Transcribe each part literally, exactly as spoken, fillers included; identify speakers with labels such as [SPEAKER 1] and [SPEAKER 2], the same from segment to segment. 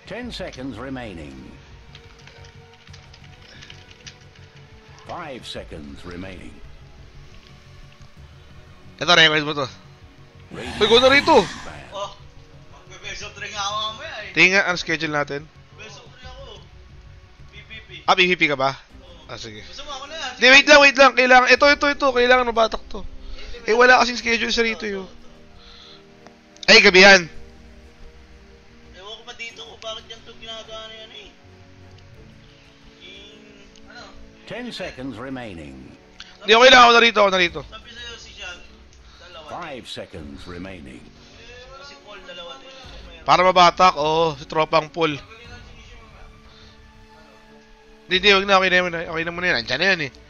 [SPEAKER 1] Ten seconds remaining. Five seconds remaining.
[SPEAKER 2] Ito, record mo to. Uy, go na rito!
[SPEAKER 3] Oh, mag-best of three nga ako mamaya eh.
[SPEAKER 2] Tingnan ang schedule natin.
[SPEAKER 3] Best of three ako. P P P.
[SPEAKER 2] Ah, P V P ka ba? Ah, sige.
[SPEAKER 3] Gusto mo ako na yan.
[SPEAKER 2] Di, wait lang, wait lang. Kailangan, ito, ito, ito. Kailangan mabatak to. Eh, wala kasing schedule sa rito yun. Ay, gabihan.
[SPEAKER 3] Ewan ko pa dito kung bakit yan ito ginagawa na yan eh. In, ano?
[SPEAKER 1] Ten seconds remaining.
[SPEAKER 2] Hindi, okay lang. Ako na rito, ako na rito.
[SPEAKER 3] Sabi sa'yo si Sean, dalawa.
[SPEAKER 1] Five seconds remaining.
[SPEAKER 3] Eh, si Paul, dalawa din.
[SPEAKER 2] Para mabatak, oo. Oh, si tropang pool. Hindi, hindi. Huwag na. Okay na, okay na. Okay na muna yan. Andiyan na yan eh.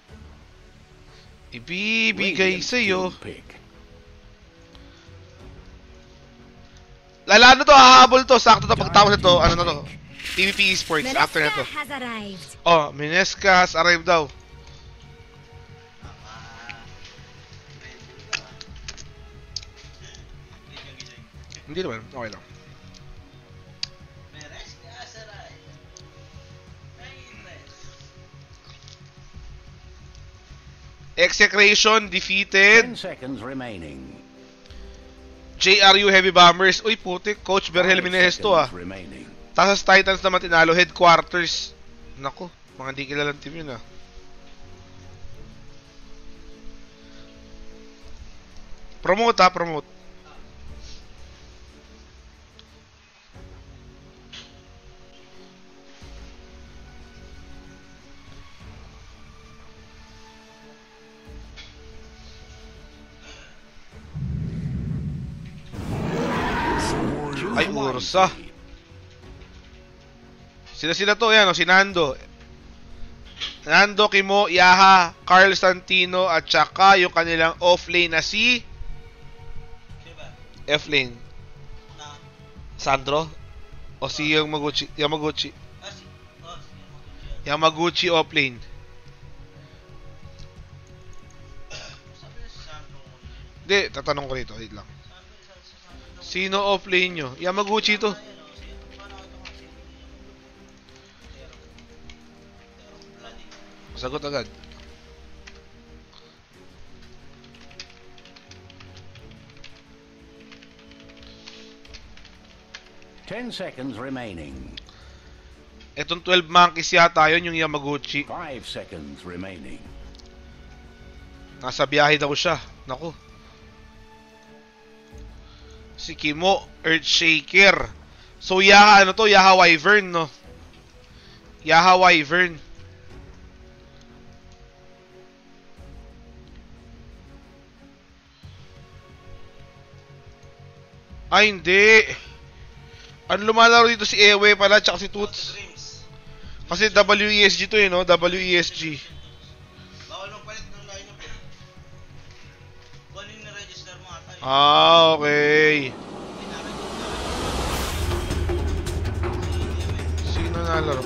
[SPEAKER 2] Ibibigay sa'yo. Lala na to, hahabol to. Sakto to pagtapos na to. Ano na to? P V P Esports. After na to. Oh, Minesca has arrived daw. Hindi naman. Okay lang. Execration defeated.
[SPEAKER 1] Ten seconds remaining.
[SPEAKER 2] J R U Heavy Bombers. Uy, putik. Coach Berhel Meneses to ah. Tasas Titans naman tinalo. Headquarters. Nako, mga di kilalang team yun ah. Promote ah, promote. Ay, Ursa. Sila-sila to, yan o, si Nando. Nando, Kimo, Yaha, Carl Santino, at saka yung kanilang off-lane na si... F-lane. Sandro? O si Yamaguchi? Yamaguchi. Yamaguchi off-lane. Hindi, tatanong ko rito. Wait lang. Sino off-lane nyo? Yamaguchi to. Sagot agad.
[SPEAKER 1] Ten seconds remaining.
[SPEAKER 2] Etong twelve monkeys yata yun, yung Yamaguchi.
[SPEAKER 1] Five seconds remaining.
[SPEAKER 2] Nasa biyahe daw siya. Naku. Si Kimo, Earthshaker. So, Yaha, ano to? Yaha Wyvern, no? Yaha Wyvern. Ay, hindi. Ano lumalaro dito si Ewe pala, tsaka si Toots. Kasi W E S G to eh, no? W E S G.
[SPEAKER 3] Bawal nung palit ng line up. Kung yung na-register mo ata.
[SPEAKER 2] Ah, okay. Sino nalaro?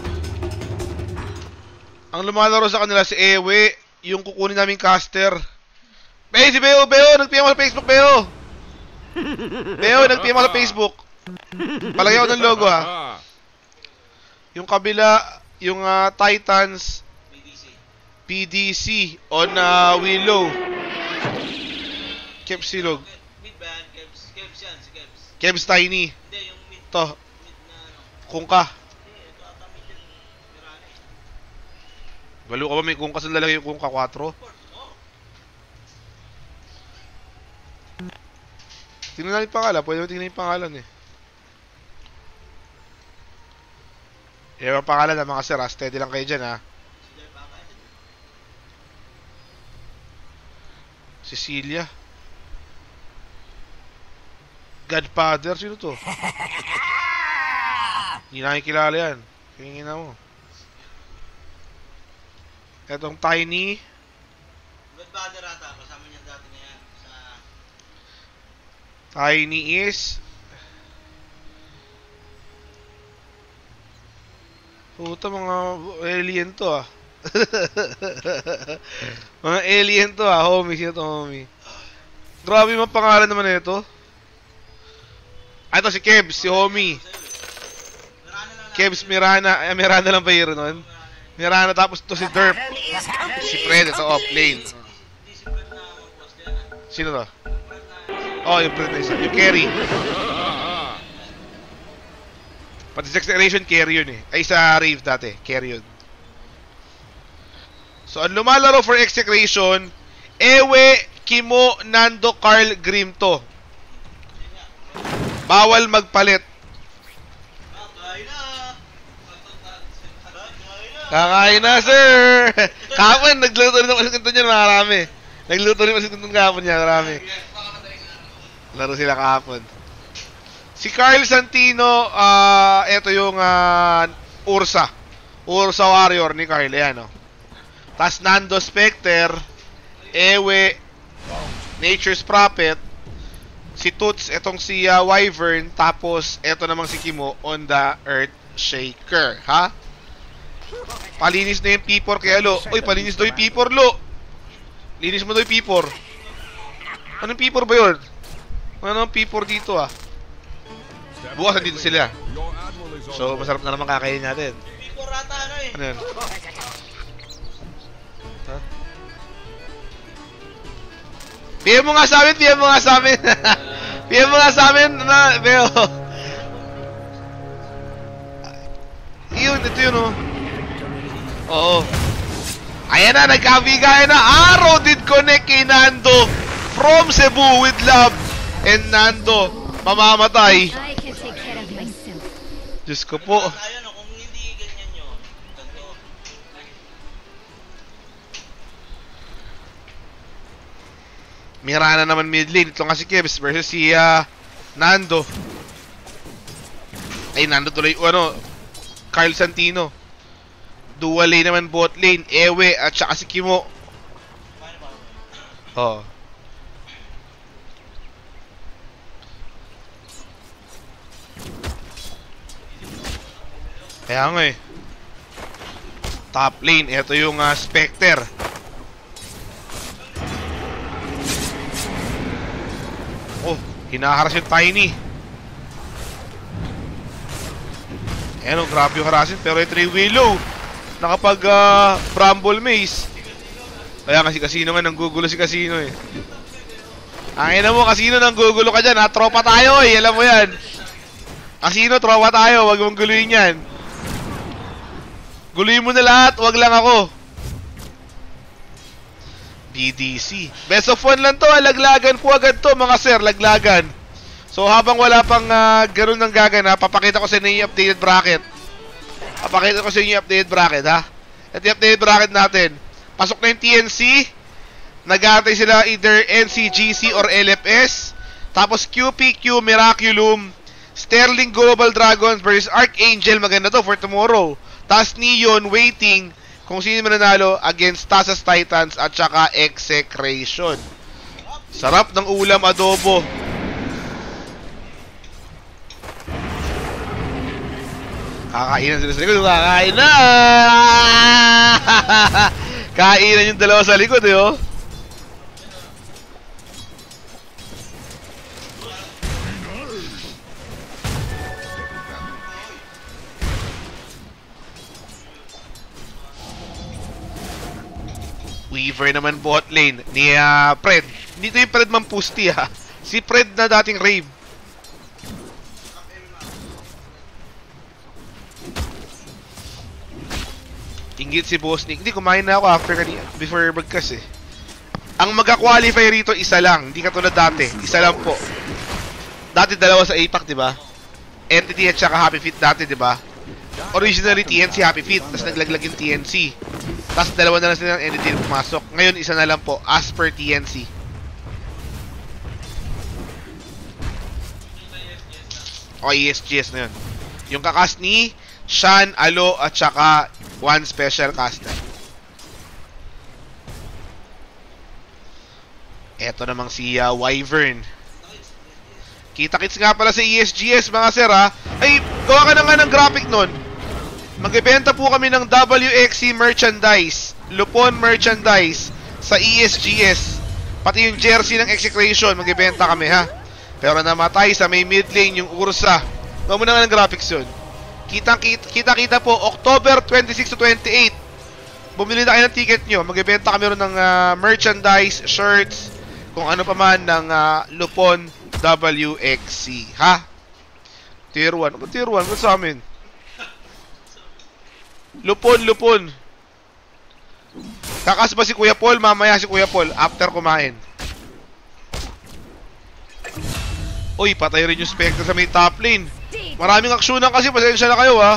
[SPEAKER 2] Ang lumalaro sa kanila si Ewe, yung kukunin naming caster. Beo, si Beo, Beo, nag-P M sa Facebook, Beo. Beo, nag-P M sa Facebook. Palagay ko ng logo ha. Yung kabila, yung uh, Titans P D C on uh, Willow. Kebs Silog.
[SPEAKER 3] Mid ba yan? Kebs, Kebs yan, si Kebs.
[SPEAKER 2] Kebs Tiny.
[SPEAKER 3] Hindi, yung mid.
[SPEAKER 2] To.
[SPEAKER 3] Mid na ano.
[SPEAKER 2] Kungka.
[SPEAKER 3] Hindi, ito ata mid yan. Mirana eh.
[SPEAKER 2] Balo ka ba may kungka sa lalaki yung kungka four? Tingnan natin yung pangalan. Pwede mo tingnan yung pangalan eh. Yung mga pangalan ng mga sir, ha? Steady lang kayo dyan, ha? Cecilia. Godfather, sino to? Hindi nakikilala yan. Hingin na mo. Etong Tiny.
[SPEAKER 3] Godfather ata, kasama niya dati na yan. Sa...
[SPEAKER 2] Tiny is... Puta, mga alien to ah. Mga alien to ah, homie. Sino to, homie? Grabe yung pangalan naman nito. Ah, ito si Kebs, si homie. Kevs Mirana, eh, Mirana lang ba yun nun? Mirana tapos to si Derp. Si Fred, ito off lane. Sino to? Oh, yung Fred na isa. Yung carry. Pati sa Execration, carry yun eh. Ay, sa Rave dati, carry yun. So, ang lumalaro for Execration, Ewe, Kimo, Nando, Carl, Grim to. Bawal magpalit. Kakain na, sir! Kapon, nagluto rin ako sa kinto niya, marami. Nagluto rin ako sa kinto kapon niya, marami. Laro sila kahapon. Si Carl Santino, ah, uh, ito yung uh, Ursa. Ursa Warrior ni Carl, ayan o. Oh. Tas Nando Specter, Ewe, Nature's Prophet, si Toots, etong si uh, Wyvern, tapos eto namang si Kimo on the Earth Shaker, ha? Palinis na yung P four kaya Lo. Uy, palinis daw yung P four, Lo. Linis mo daw yung P four. Anong P four ba yun? Anong P four dito ah? Bukas dito sila. So, masarap na naman kakainin natin.
[SPEAKER 3] P four rata ano eh.
[SPEAKER 2] Ano yan? Ha? P M mo nga sa amin, P M mo nga sa amin. P M mo nga sa amin na, Beo. Yun, ito yun oh. Oo. Ayan na, nagkabigayan na. Arrow did connect kay Nando from Cebu with love. And Nando, mamamatay. Diyos ko po.
[SPEAKER 3] Ayun oh, kung hindi ganyan yun. Ganto.
[SPEAKER 2] Mirana naman mid lane. Ito nga si Kevs versus si uh, Nando. Ay, Nando tuloy. Ano, Carl Santino. Dual lane naman bot lane. Ewe at saka si Kimo. Oh. Kaya nga eh. Top lane. Ito yung uh, Specter. Oh, hinaharas yung Tiny. Ayan o, grabe yung harasin. Pero ito yung Willow. Nakapag uh, Bramble Maze. Kaya kasi Casino nga, nanggugulo si Casino eh. Ang ina mo, Casino, nanggugulo ka dyan ha. Tropa tayo eh, alam mo yan. Casino, tropa tayo, wag mong guluhin yan. Guluhin mo na lahat, wag lang ako. B D C. Best of one lang to, laglagan po agad to mga sir, laglagan. So habang wala pang uh, ganun ng gagana, papakita ko sa inyo yung updated bracket. Papakita ko sa inyo yung updated bracket ha. At yung updated bracket natin, pasok na yung T N C. Nag-aantay sila either N C G C or L F S. Tapos Q P Q, Miraculum, Sterling Global Dragons versus Archangel. Maganda to for tomorrow. Tas Neon waiting kung sino mananalo against Tasas Titans at saka Execration. Sarap ng ulam adobo. Kakainan sila sa likod. Kakain na! Kainan yung dalawa sa likod eh oh. Weaver naman bot lane ni uh, Fred. Dito yung Fred Mampusti ha. Si Fred na dating Rave. Ingit si Boss Nick. Hindi, kumain na ako after kanina, before broadcast eh. Ang magka-qualify rito, isa lang. Hindi katulad dati. Isa lang po. Dati dalawa sa A PAC, di ba? Entity at saka Happy Feet dati, di ba? Originally, T N C Happy Feet. Tapos naglaglag yung T N C. Tapos dalawa na lang sila ng entity na pumasok. Ngayon, isa na lang po. As per T N C. O, E S G S na yun. Yung kakas ni Shan, Alo, at saka one special caster. Eto namang si uh, Wyvern. Kita-kits nga pala sa E S G S mga sir ha. Ay, gawa ka na nga ng graphic nun. Magbebenta po kami ng W X C merchandise, Lupon merchandise sa E S G S. Pati yung jersey ng Execration, magbebenta kami ha. Pero namatay sa may mid lane yung Ursa. Gawa mo na nga ng graphics yun. Kitang-kita, kita-kita po, October twenty-six to twenty-eight. Bumili na kayo ng ticket nyo. Magbibenta kami ron ng uh, merchandise, shirts, kung ano pa man ng uh, Lupon W X C. Ha? Tier one. Ano ba tier one? Ano sa amin? Lupon, Lupon. Kakas ba si Kuya Paul? Mamaya si Kuya Paul. After kumain. Uy, patay rin yung Spectre sa may top lane. Maraming aksyonan kasi. Pasensya na kayo, ha?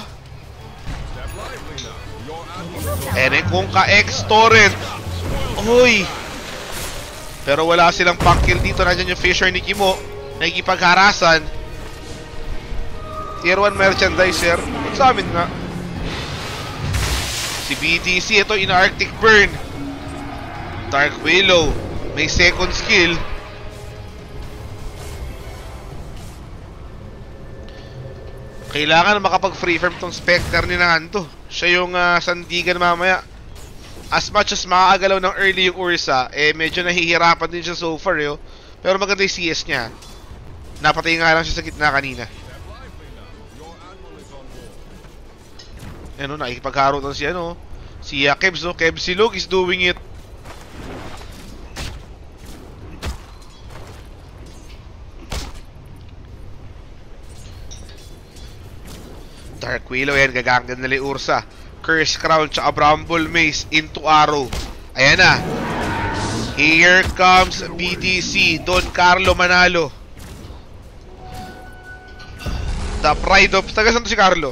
[SPEAKER 2] Ere kung ka-X torrent. Uy. Pero wala silang pang-kill dito. Nandiyan yung Fisher ni Kimo. Nakikipagharasan. Tier one merchandiser. Sa amin nga. Si B T C. Ito, in Arctic Burn. Dark Willow. May second skill. Kailangan makapag-free farm tong Spectre ni Nanto. Siya yung uh, sandigan mamaya. As much as makakagalaw ng early yung Ursa, eh medyo nahihirapan din siya so far, yo. Pero maganda yung C S niya. Napatay nga lang siya sa gitna kanina. Ano, nakikipagharo doon si ano. Si uh, Kebs, no? Kebs Silog is doing it. Dark Willow yan, gaganggan nila yung Ursa. Curse Crown, tsaka Bramble Mace into Arrow. Ayan na. Here comes B T C, Don Carlo Manalo. The pride of... Taga saan to si Carlo?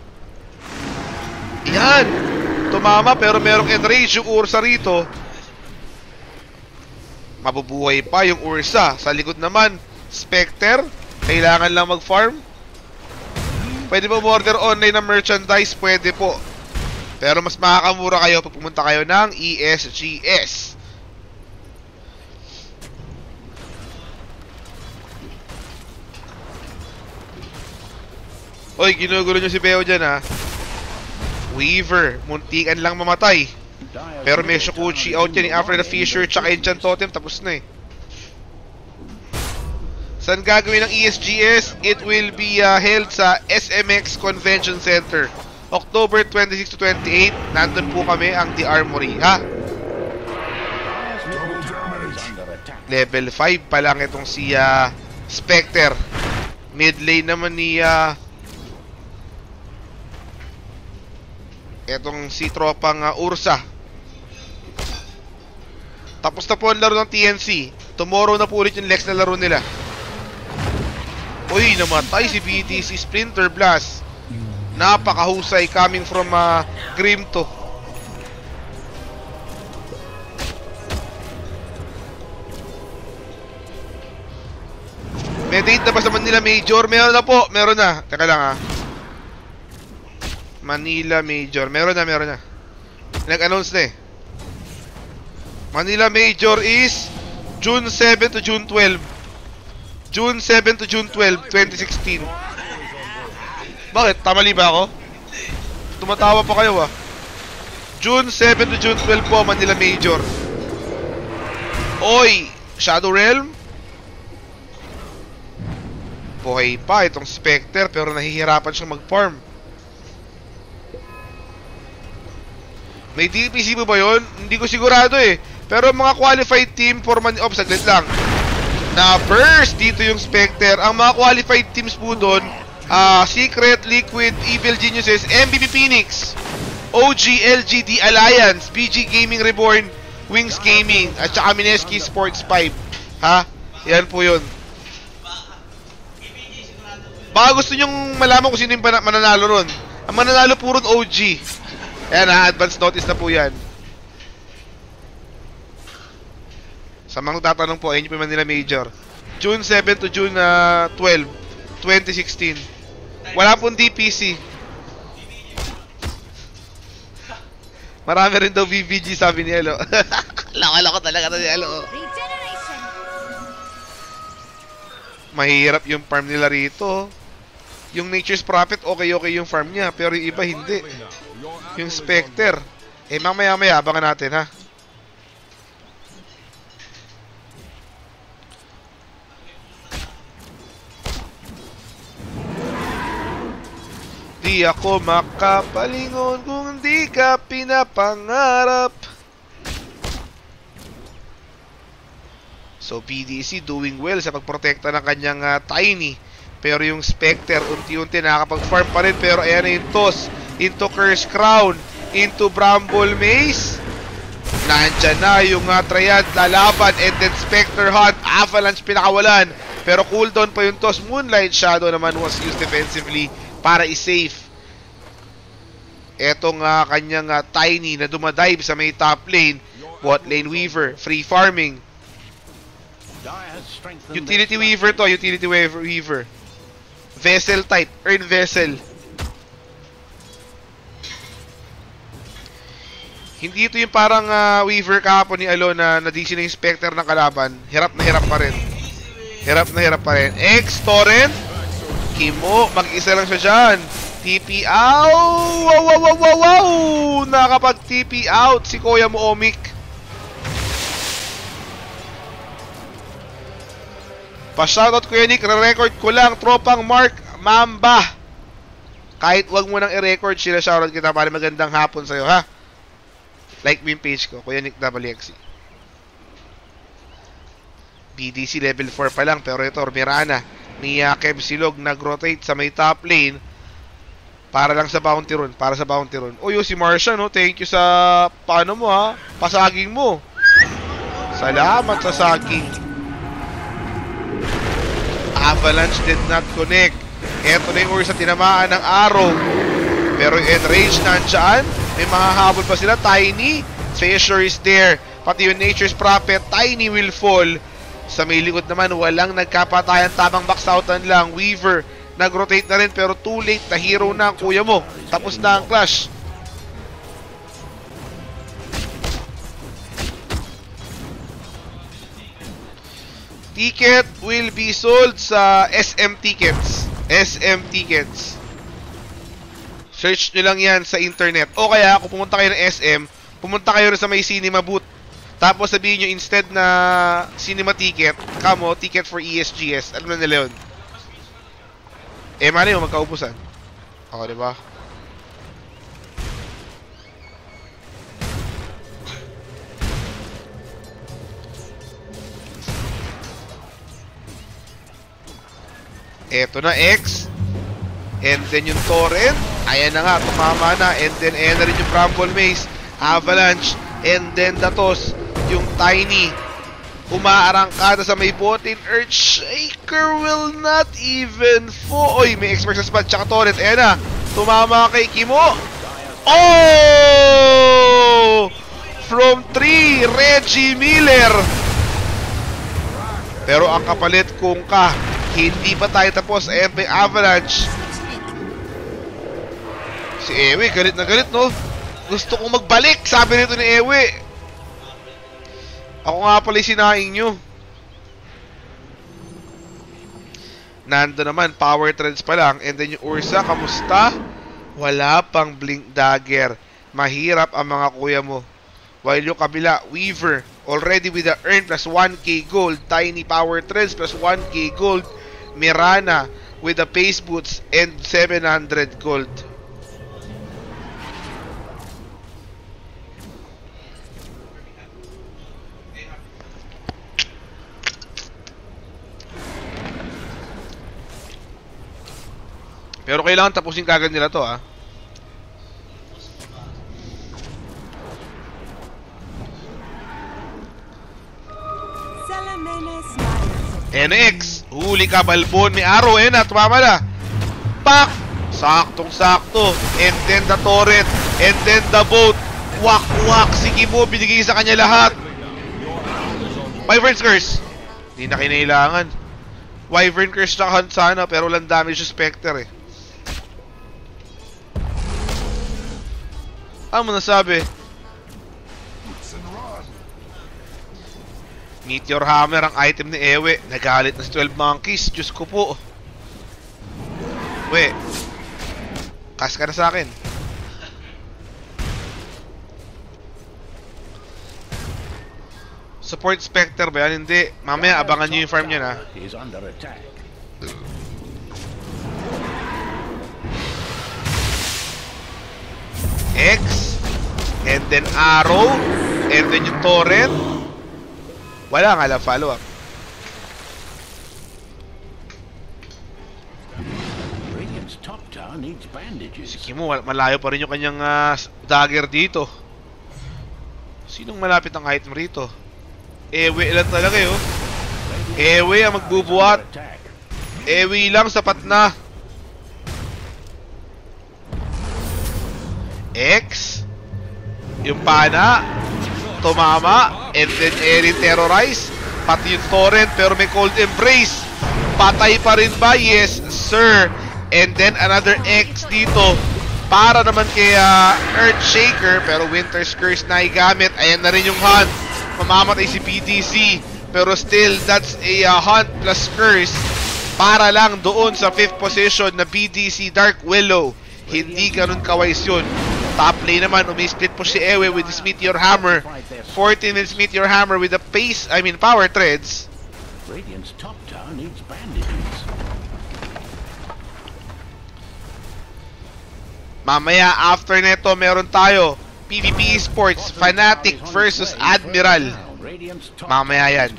[SPEAKER 2] Yan. Tumama pero merong enrage yung Ursa rito. Mabubuhay pa yung Ursa. Sa likod naman, Spectre. Kailangan lang mag-farm. Pwede po order online ng merchandise? Pwede po. Pero mas makakamura kayo pag pumunta kayo ng E S G S. Oy, ginugulo nyo si Beo dyan, ha. Weaver, muntikan lang mamatay. Pero may Shukuchi out yan, after the Fisher tsaka Enchant Totem, tapos na eh. Saan gagawin ng E S G S? It will be uh, held sa S M X Convention Center. October twenty-six to twenty-eight. Nandun po kami ang The Armory, ha? Level five pa lang itong si uh, Spectre. Mid lane naman ni uh, itong si tropang uh, Ursa. Tapos na po ang laro ng T N C. Tomorrow na po ulit yung next na laro nila. Uy, namatay si B T C. Splinter Blast. Napakahusay coming from uh, Grimto. May date na ba sa Manila Major? Meron na po, meron na. Teka lang, ha. Manila Major, meron na, meron na. Nag-announce na eh. Manila Major is June seven to June twelve. June seven to June twelve, twenty sixteen. Bakit? Tamali ba ako? Tumatawa pa kayo, ah. June seven to June twelve po, Manila Major. Oy, Shadow Realm. Buhay pa itong Spectre, pero nahihirapan siyang mag-farm. May D P C mo ba yun? Hindi ko sigurado eh. Pero mga qualified team for man... Oh, saglit lang. Na-burst dito yung Spectre. Ang mga qualified teams po doon, uh, Secret, Liquid, Evil Geniuses, M V P Phoenix, O G L G D Alliance, B G Gaming Reborn, Wings Gaming, at saka Mineski Sports five. Ha? Yan po yun. Baka gusto nyong malaman kung sino yung mananalo ron. Ang mananalo po ron O G. Ayan ha, advance notice na po yan. Sa mga tatanong po, ayun yung Manila Major. June seven to June twelve, twenty sixteen. Wala pong D P C. Marami rin daw V V G, sabi ni Elo. Lako-lako talaga to ni Elo. Mahirap yung farm nila rito. Yung Nature's Prophet, okay-okay yung farm niya. Pero yung iba, hindi. Yung Spectre. Eh, mamaya-maya, abangan natin, ha? Di ako makapalingon kung di ka pinapangarap. So P D C doing well sa pagprotekta ng kanyang uh, Tiny. Pero yung Spectre unti-unti nakakapag-farm pa rin. Pero ayan na yung toss into Curse Crown, into Bramble Maze. Nandyan na yung uh, Triad lalaban, and then Spectre Hunt, Avalanche pinakawalan. Pero cooldown pa yung toss. Moonlight Shadow naman was used defensively para i-safe etong uh, kanyang uh, Tiny na dumadive sa may top lane. Bot lane Weaver, free farming. Utility Weaver to, Utility Weaver. Vessel type, earn Vessel. Hindi ito yung parang uh, Weaver kahapon ni Alo na na-D C na yung Spectre ng kalaban. Hirap na hirap pa rin. Hirap na hirap pa rin. X, Torrent. Kimo, mag-isa lang siya dyan. T P out! Wow, wow, wow, wow, wow! Nakapag-T P out si Kuya mo, Omik. Pa-shoutout Kuya Nick, re-record ko lang. Tropang Mark Mamba. Kahit wag mo nang i-record, sila shoutout kita para magandang hapon sa'yo, ha? Like mo yung page ko, Kuya Nick W X C. B D C level four pa lang, pero ito, Mirana ni uh, Kev Silog nag-rotate sa may top lane para lang sa bounty run, para sa bounty run. O yun, si Marcia, no? Thank you sa, paano mo, ha? Pasaging mo. Salamat sa saging. Avalanche did not connect. Eto na yung Ursa, tinamaan ng arrow. Pero yung Enrage nandyan. May mahahabol pa sila. Tiny, Treasure is there. Pati yung Nature's Prophet, Tiny will fall. Sa may likod naman, walang nagkapatayan. Tamang backsoutan lang. Weaver, nag-rotate na rin pero too late. Na hero na ang kuya mo. Tapos na ang clash. Ticket will be sold sa S M Tickets. S M Tickets. Search nyo lang yan sa internet. O kaya, kung pumunta kayo ng S M, pumunta kayo rin sa may cinema booth. Tapos sabihin nyo, instead na cinema ticket, kamo, ticket for E S G S. Alam na nila yun. Eh, mali mo, magkaupusan. O, diba? Eto na, X. And then yung Torrent. Ayan na nga, tumama na. And then, ayan na rin yung Bramble Maze. Avalanche. And then, Datos. Yung Tiny. Umaarangkada sa may botin. Earthshaker will not even fall. Oy, may expert sa spot. Tsaka Torrent. Ayan na. Tumama kay Kimo. Oh! From three, Reggie Miller. Pero ang kapalit kung ka. Hindi pa tayo tapos. Ayan pa yung Avalanche. Si Ewe, galit na galit, no? Gusto kong magbalik, sabi nito ni Ewe. Ako nga pala yung sinaing nyo. Nando naman, power trends pa lang. And then yung Ursa, kamusta? Wala pang blink dagger. Mahirap ang mga kuya mo. While yung kabila, Weaver, already with the earn plus one K gold. Tiny power trends plus one K gold. Mirana with the pace boots and seven hundred gold. Pero kailangan tapusin kagad nila to, ah. N X, huli ka Balbon, may arrow, eh na, tumama na. Pak! Saktong-sakto. And then the turret, and then the boat. Wak-wak, sige mo, binigay sa kanya lahat. Wyvern Curse. Hindi na kinailangan. Wyvern Curse na hunt sana, pero walang damage sa Spectre, eh. Ano mo nasabi? Meteor Hammer ang item ni Ewe. Nagalit na si twelve Monkeys. Diyos ko po. We, kas ka na sa akin. Support Spectre ba yan? Hindi. Mamaya abangan nyo yung farm niya na. then arrow, and then yung torrent. Wala nga lang follow-up.
[SPEAKER 1] Radiant's top tower needs bandages.
[SPEAKER 2] Sige mo, malayo pa rin yung kanyang uh, dagger dito. Sinong malapit ang item rito? Ewe lang talaga yun. Ewe ang magbubuhat. Ewe lang, sapat na. X. Yung pana. Tumama. And then Erin terrorize. Pati yung torrent pero may cold embrace. Patay pa rin ba? Yes, sir. And then another X dito. Para naman kay uh, Earthshaker. Pero Winter's Curse na igamit. Ayan na rin yung hunt. Mamamatay si B D C. Pero still, that's a uh, hunt plus curse. Para lang doon sa fifth position na B D C Dark Willow. Hindi ganun kawais yun. Top lane naman, umi-split po si Ewe with his Meteor Hammer. fourteen minutes Meteor Hammer with the pace, I mean power treads.
[SPEAKER 1] Radiant's top tower needs bandages.
[SPEAKER 2] Mamaya after neto meron tayo PvP Esports Fnatic versus Admiral. Mamaya yan.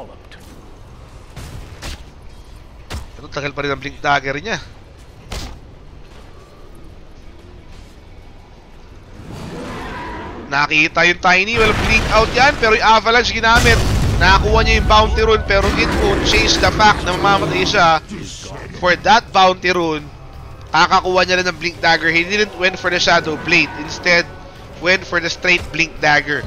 [SPEAKER 2] Ito tagal pa rin ang blink dagger niya. Nakita yung Tiny, well blink out yan, pero yung Avalanche ginamit. Nakakuha niya yung bounty rune, pero it won't change the fact na mamamatay siya. For that bounty rune, kakakuha niya lang ng blink dagger. He didn't went for the shadow blade, instead went for the straight blink dagger.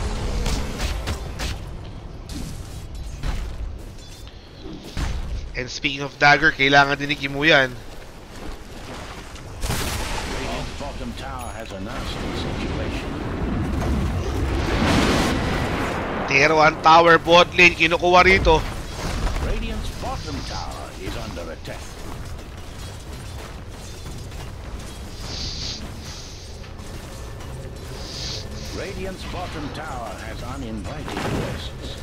[SPEAKER 2] And speaking of dagger, kailangan din ni Kimu yan.
[SPEAKER 1] Radiant's bottom tower has a nasty situation.
[SPEAKER 2] Tier one tower bot lane, kinukuha rito.
[SPEAKER 1] Radiant's bottom tower is under attack. Radiant's bottom tower has uninvited guests.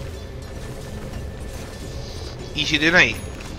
[SPEAKER 2] Easy deny.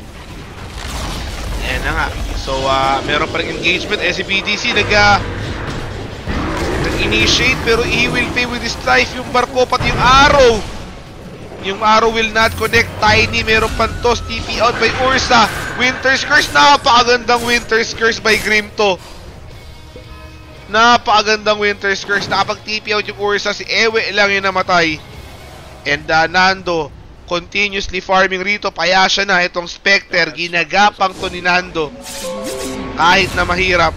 [SPEAKER 2] Ayan na nga. So, uh, meron pa rin engagement. S C B D C nag, uh, nag-initiate pero he will pay with his life. Yung barko pati yung arrow. Yung arrow will not connect. Tiny meron pantos. T P out by Ursa. Winter's Curse. Napakagandang Winter's Curse by Grimto. Napakagandang Winter's Curse. Nakapag-T P out yung Ursa. Si Ewe lang yung namatay. And uh, Nando continuously farming rito. Paya siya na. Itong Spectre. Ginagapang to ni Nando. Kahit na mahirap.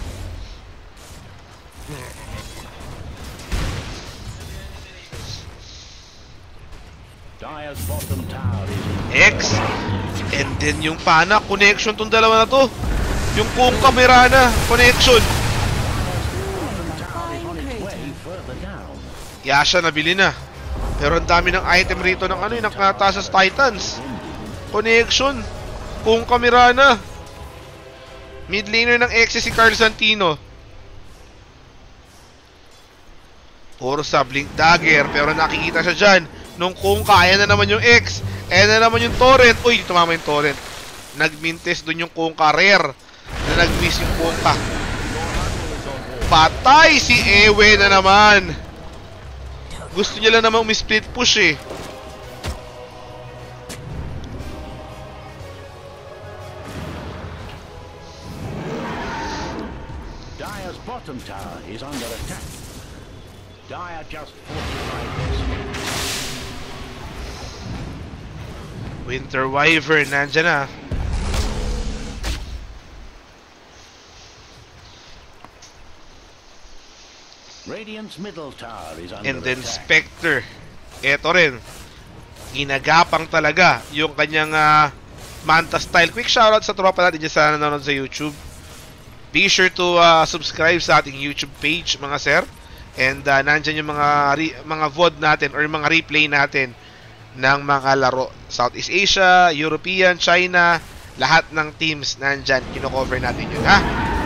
[SPEAKER 1] Dire's bottom tower is
[SPEAKER 2] X. And then yung pana. Connection tong dalawa na to. Yung kung kamera na. Connection.
[SPEAKER 1] on its way further down.
[SPEAKER 2] Yasha nabili na. Pero ang dami ng item rito ng ano, ng Natasha's Titans. Connection. Kung kamera na. Mid laner ng X si Carl Santino. Puro sa blink dagger. Pero nakikita siya dyan. Nung kung kaya na naman yung X. Ayan na naman yung torrent. Uy, tumama yung torrent. Nagmintes dun yung kung rare. Na nag-miss yung kung ka. Patay si Ewe na naman. Gusto niya lang namang umi-split push eh.
[SPEAKER 1] Dire's bottom tower is under attack. Dire just fortified this.
[SPEAKER 2] Winter Wyvern, nandyan na.
[SPEAKER 1] Radiant's middle tower is under
[SPEAKER 2] And then
[SPEAKER 1] attack.
[SPEAKER 2] Spectre. Eto rin. Ginagapang talaga yung kanyang uh, Manta style. Quick shoutout sa tropa natin dyan sa nanonood sa YouTube. Be sure to uh, subscribe sa ating YouTube page, mga sir. And uh, nandyan yung mga re- mga V O D natin or mga replay natin ng mga laro. Southeast Asia, European, China, lahat ng teams nandyan. Kino-cover natin yun, ha?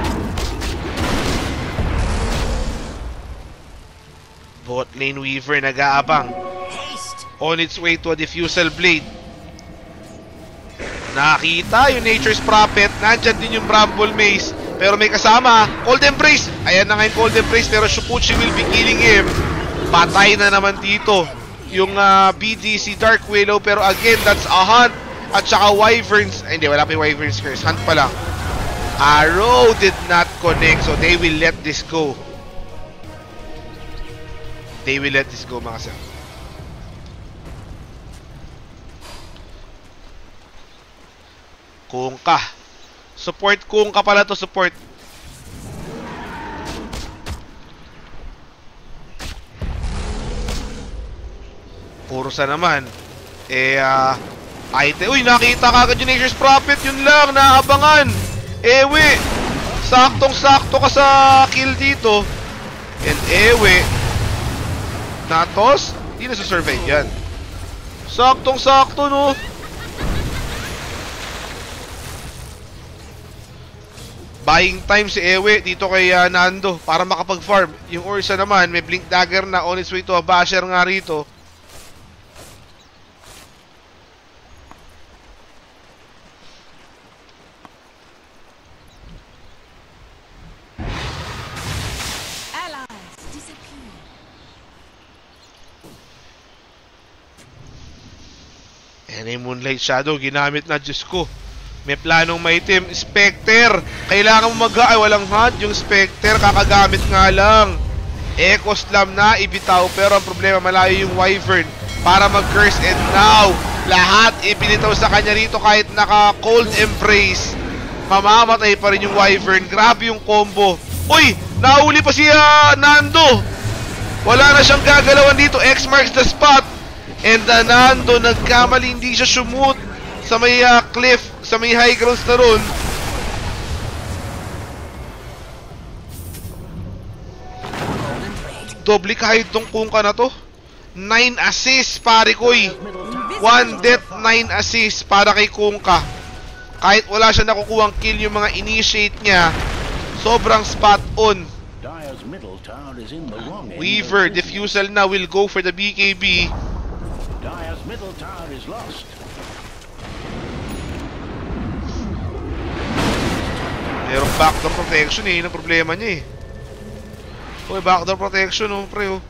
[SPEAKER 2] Bot lane Weaver nag-aabang. On its way to a diffusal blade. Nakita yung Nature's Prophet. Nandyan din yung Bramble Maze. Pero may kasama, Cold Embrace. Ayan na nga yung Cold Embrace, pero Shukuchi will be killing him. Patay na naman dito yung uh, B D C Dark Willow. Pero again, that's a hunt. At saka Wyverns. Ay, hindi, wala pa yung Wyverns curse. Hunt pa lang. Arrow did not connect, so they will let this go. They will let this go, mga sir. Kungka. Support Kungka pala to, support. Ursa naman. Eh, ah... Uh, item. Uy, nakita kagad yung Nature's Prophet. Yun lang, naabangan. Ewe. Saktong-sakto ka sa kill dito. And Ewe. Natos. Hindi na sa-survive yan. Saktong-sakto, no? Buying time si Ewe dito kay uh, Nando para makapag-farm. Yung Ursa naman, may Blink Dagger na on its way to a basher nga rito. And yung Moonlight Shadow, ginamit na, Diyos ko. May planong maitim. Spectre! Kailangan mo mag- ay, walang hunt. Yung Spectre, kakagamit nga lang. Echo Slam na, ibitaw. Pero ang problema, malayo yung Wyvern para mag-curse. And now, lahat ibinitaw sa kanya rito kahit naka-Cold Embrace. Mamamatay pa rin yung Wyvern. Grabe yung combo. Uy! Nauli pa si uh, Nando! Wala na siyang gagalawan dito. X marks the spot. And uh, Nando, nagkamali, hindi siya sumut sa may uh, cliff, sa may high grounds na ron. Doble kahit tong Kungka na to. nine assists, pare koy. one death, nine assists para kay Kungka. Kahit wala siya nakukuhang kill yung mga initiate niya, sobrang spot on. Weaver, Diffusal na, will go for the B K B.
[SPEAKER 1] Dire's middle tower is lost.
[SPEAKER 2] Merong backdoor protection eh, yun ang problema niya eh. Uy, backdoor protection oh, pre oh.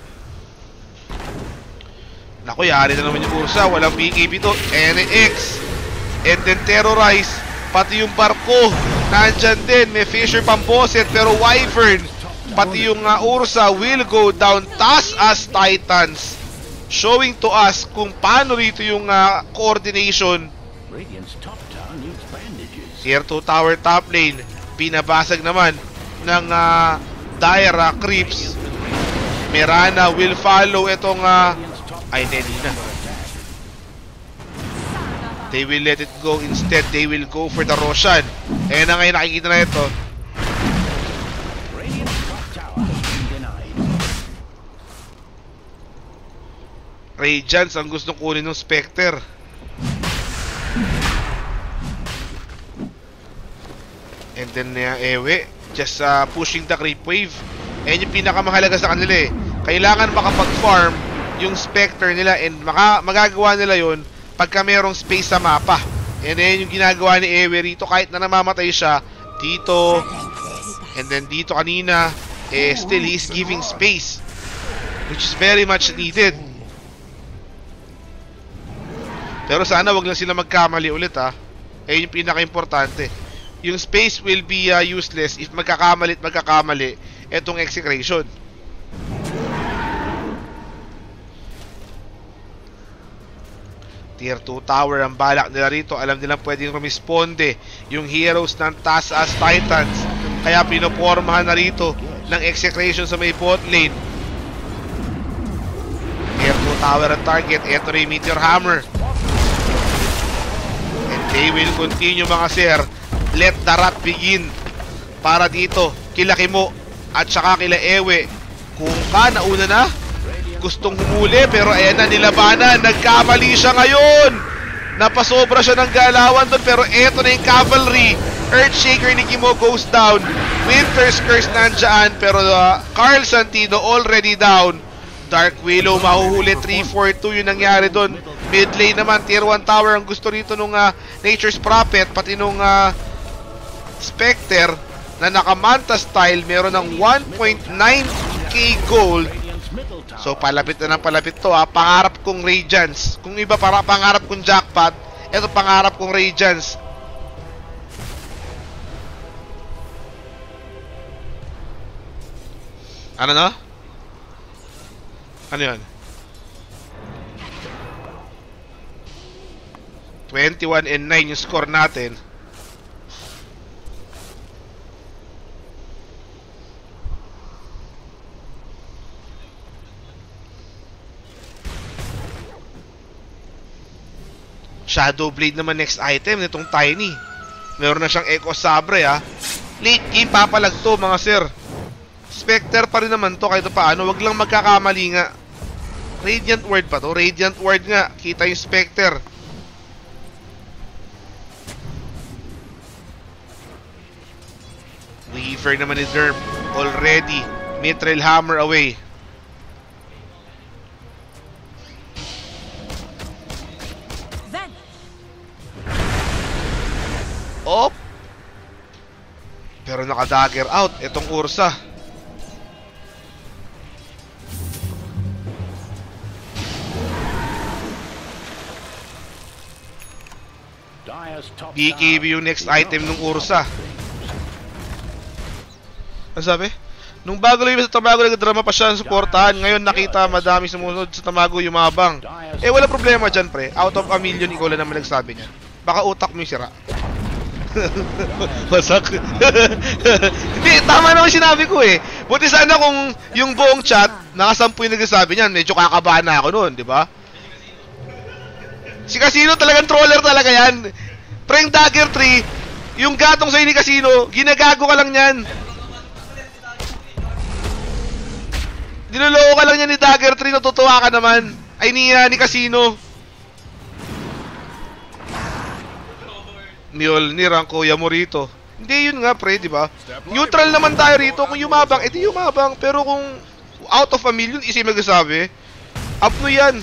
[SPEAKER 2] Naku, yari na naman yung Ursa, walang B K B to. N X, and then Terrorize, pati yung barko, nandyan din, may Fisher Pamboset, pero Wyvern, pati yung uh, Ursa will go down. Taas as Titans, showing to us kung paano rito yung uh, coordination. Tier two tower top lane, pinabasag naman ng uh, Dire uh, Creeps. Mirana will follow itong uh, ay, hindi na. They will let it go. Instead, they will go for the Roshan. Ayan na ngayon, nakikita na ito. Radiance ang gustong kunin ng Spectre. And then uh, Ewe just uh, pushing the creep wave. Ayan yung pinakamahalaga sa kanila eh. Kailangan makapag-farm yung Spectre nila, and maka magagawa nila yun pagka mayroong space sa mapa. And then yung ginagawa ni Ewe rito, kahit na namamatay siya dito and then dito kanina, eh still he's giving space, which is very much needed. Pero sana wag lang sila magkamali ulit ha. Eh yung pinaka-importante. Yung space will be uh, useless if magkakamali at magkakamali etong execration. Tier two tower ang balak nila rito. Alam nilang pwedeng rumisponde yung heroes ng Taas as Titans. Kaya pinopormahan na rito ng execration sa may bot lane. Tier two tower ang target. Ito rin Meteor Hammer. And they will continue mga sir. Let the rat begin. Para dito kila Kimo at saka kila Ewe. Kung ka nauna na, gustong humuli, pero ayan na, nilabanan. Nagkamali siya ngayon. Napasobra siya ng galawan doon, pero eto na yung cavalry. Earthshaker ni Kimo goes down. Winter's Curse nandyan, pero uh, Carl Santino already down. Dark Willow mahuhuli. Three four two yung nangyari doon. Mid lane naman, tier one tower ang gusto rito nung uh, Nature's Prophet, pati nung uh, Spectre. na naka-manta style, meron ng one point nine K gold. So palapit na ng palapit to ha. Pangarap kong Radiance. Kung iba para pangarap kong jackpot, ito pangarap kong Radiance. Ano na? Ano yun? twenty-one and nine yung score natin. Shadow Blade naman next item nitong Tiny. Meron na siyang Echo Sabre ha. Late game papalag to mga sir. Spectre pa rin naman to kahit paano. Wag lang magkakamali nga. Radiant Ward pa to. Radiant Ward nga. Kita yung Spectre. Weaver naman ni Derp. Already. Mithril Hammer away. Op! Pero naka-dagger out itong Ursa. B K B yung next item ng Ursa. Ano sabi? Nung bago lang sa Tamago nagdrama pa siya suportahan. Ngayon nakita madami sumunod sa Tamago yumabang. Eh wala problema dyan pre. Out of a million ikaw lang naman nagsabi niya. Baka utak mo yung sira. Wasak. Hindi, tama naman sinabi ko eh. Buti sana kung yung buong chat nakasampu yung nagsasabi niyan. Medyo kakabahan na ako noon, di ba? Si Casino talagang troller talaga yan. Pre yung Dagger three, yung gatong sa'yo ni Casino, ginagago ka lang yan. Dinuloko ka lang yan ni Dagger three, natutuwa ka naman. Ay niya ni Casino. Mjolnir ang kuya mo rito. Hindi yun nga pre, di ba? Neutral naman tayo rito. Kung yumabang, edi yumabang. Pero kung out of a million, isi magsasabi, up mo yan.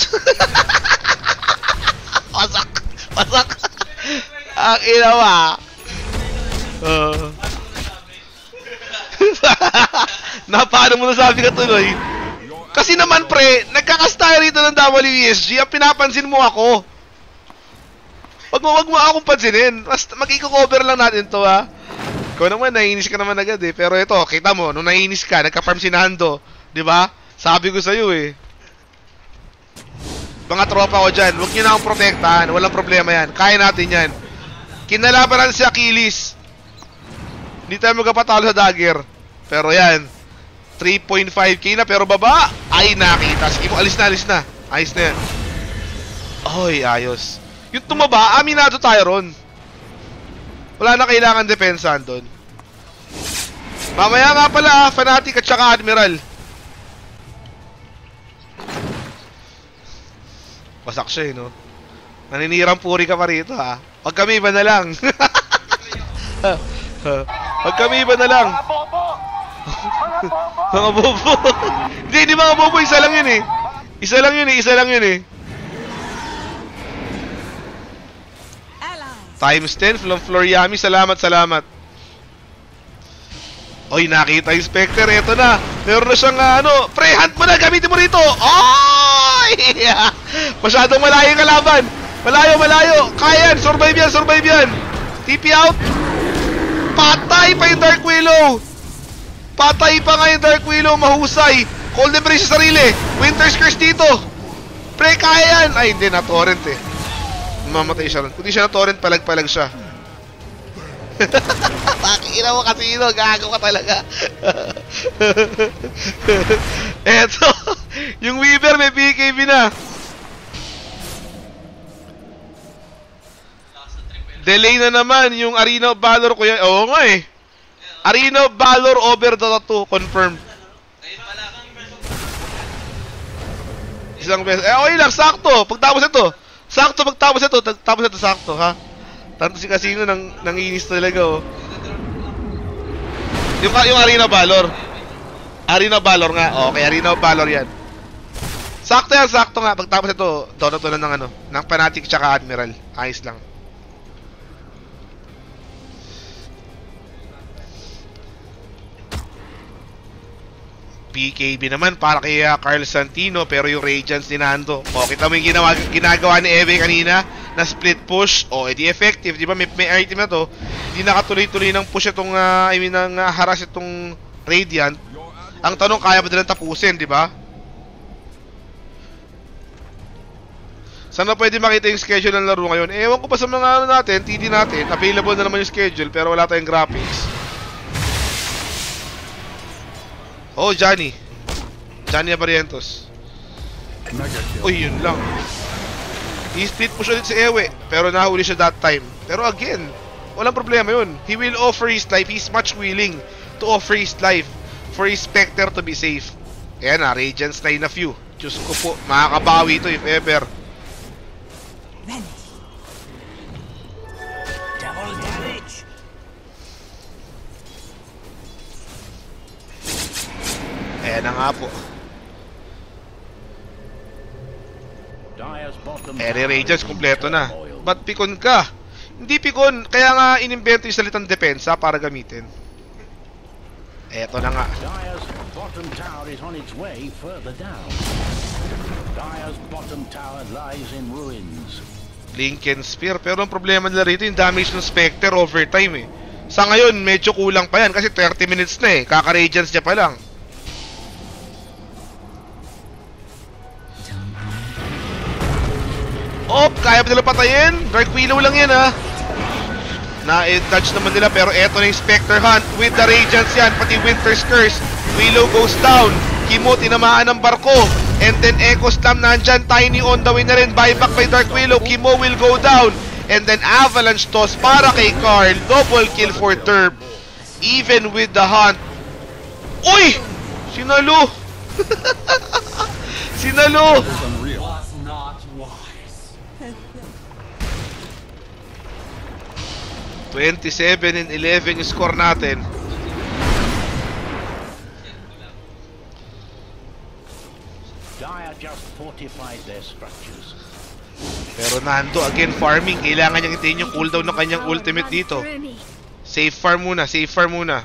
[SPEAKER 2] Pasak. Pasak. Ang inawa. Uh. Na paano mo nasabi ka tuloy? Kasi naman pre, nagkakas tayo rito ng W E S G. Ang pinapansin mo ako. Wag mo, wag mo akong pansinin. Basta mag-i-cover lang natin to ha. Ikaw naman, naiinis ka naman agad eh. Pero ito, kita mo, nung naiinis ka, nagka-farm si Nando. Diba? Sabi ko sa'yo eh. Mga tropa ko dyan, huwag nyo na akong protektahan. Walang problema yan. Kaya natin yan. Kinalaban natin si Achilles. Hindi tayo magkapatalo sa Dagger. Pero yan. three point five K na, pero baba. Ay, nakita. Sige mo, alis na, alis na. Ayos na yan. Oy, ayos. Yung tumaba, aminado tayo ron. Wala na kailangan depensahan doon. Mamaya nga pala, Fanatic at saka Admiral. Wasak siya eh, no? Naninirang puri ka pa rito, ha? Huwag kami iba na lang. Huwag kami iba na lang. Mga bobo. Hindi, hindi mga bobo. Isa lang yun eh. Isa lang yun eh. Isa lang yun eh. Times ten, from Floriami. Salamat, salamat. Oy, nakita yung Spectre. Ito na. Meron na siyang uh, ano. Pre, hunt mo na. Gamitin mo rito. Oy! Masyadong malayo yung kalaban. Malayo, malayo. Kaya yan. Survive yan, survive yan. T P out. Patay pa yung Dark Willow. Patay pa nga yung Dark Willow. Mahusay. Cold Embrace sa sarili. Winter's Curse dito. Pre, kaya yan. Ay, hindi na. Torrent eh. Mamatay siya ron. Kung di siya na torrent, palag-palag siya. Pakina mo kasi ino. Gago ka talaga. Eto. Yung Weaver may B K B na. Delay na naman yung Arena of Valor ko yan. Oo nga eh. Arena of Valor over Dota two. Confirmed. Isang beses. Eh okay lang. Sakto. Pagtapos ito. Sakto pagtapos ito. Tapos ito sakto ha. Tanto si Casino nang nanginis talaga oh. Yung, yung Arena of Valor. Arena of Valor nga. Okay, Arena of Valor yan. Sakto yan. Sakto nga. Pagtapos ito. Dota two na ng ano. Ng Fanatic tsaka Admiral. Ayos lang. B K B naman para kay uh, Carl Santino, pero yung Radiance ni Nando. O, kita mo yung ginawa, ginagawa ni Eve kanina na split push. O, edi effective. Di ba, may, may item na to. Hindi nakatuloy-tuloy ng push itong, uh, I mean, ng uh, harass itong Radiant. Ang tanong, kaya ba nilang tapusin, di ba? Sana pwede makita yung schedule ng laro ngayon. Ewan ko pa sa mga ano natin, T D natin. Available na naman yung schedule, pero wala tayong graphics. Oh, Johnny. Johnny Abarientos. Uy, yun lang. I-split push ulit si Ewe, pero nahuli siya that time. Pero again, walang problema yun. He will offer his life. He's much willing to offer his life for his Spectre to be safe. Ayan na, Radiance na in a few. Diyos ko po, makakabawi ito if ever.
[SPEAKER 1] Double damage.
[SPEAKER 2] Ayan na nga po. Eri Radiance, kompleto na. Ba't pikon ka? Hindi pikon, kaya nga inimbento yung salitang depensa para gamitin. Eto na nga.
[SPEAKER 1] Dire's bottom tower is on its way further down. Dire's bottom tower lies in ruins.
[SPEAKER 2] Lincoln Spear, pero ang problema nila rito yung damage ng Spectre overtime eh. Sa ngayon, medyo kulang pa yan kasi thirty minutes na eh. Kaka-Radiance niya pa lang. Op, kaya ba nila patayin? Dark Willow lang yan ha. Na-dodge naman nila, pero eto na yung Spectre Hunt with the Radiance yan, pati Winter's Curse. Willow goes down. Kimo, tinamaan ng barko. And then Echo Slam nandyan. Tiny on the way na rin. Buyback by Dark Willow. Kimo will go down. And then Avalanche Toss para kay Carl. Double kill for Turb. Even with the hunt. Uy! Sinalo! Sinalo! twenty-seven and eleven yung score natin.
[SPEAKER 1] Dire just fortified their structures.
[SPEAKER 2] Pero Nando, again, farming. Kailangan niyang hintayin yung cooldown ng kanyang ultimate dito. Safe farm muna, safe farm muna.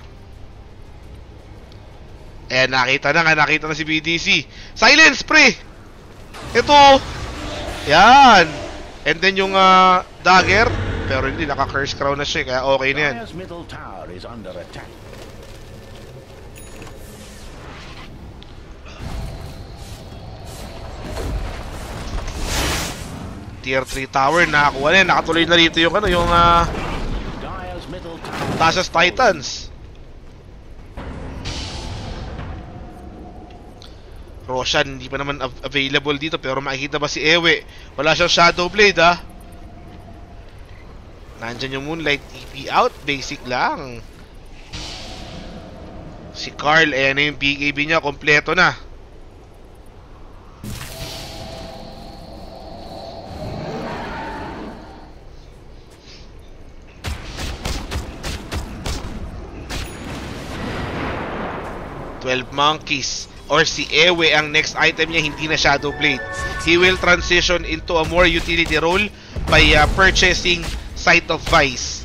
[SPEAKER 2] Eh, nakita na nga, nakita na si B D C. Silence, pre! Ito! Yan! And then yung uh, dagger. Pero hindi, naka-curse crown na siya, kaya okay na yan.
[SPEAKER 1] Dire's middle tower is under attack.
[SPEAKER 2] Tier three tower, nakakuha na yan. Nakatuloy na rito yung ano, yung uh,
[SPEAKER 1] Dire's middle tower.
[SPEAKER 2] Tasas Titans. Roshan, hindi pa naman av available dito, pero makikita ba si Ewe? Wala siyang Shadow Blade, ha? Nandyan yung Moonlight, T P out, basic lang. Si Carl, ayan na yung B K B niya, kompleto na. twelve Monkeys, or si Ewe, ang next item niya, hindi na Shadow Blade. He will transition into a more utility role by uh, purchasing Sight of Vice.